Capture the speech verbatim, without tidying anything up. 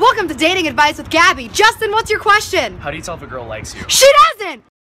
Welcome to Dating Advice with Gabby. Justin, what's your question? How do you tell if a girl likes you? She doesn't!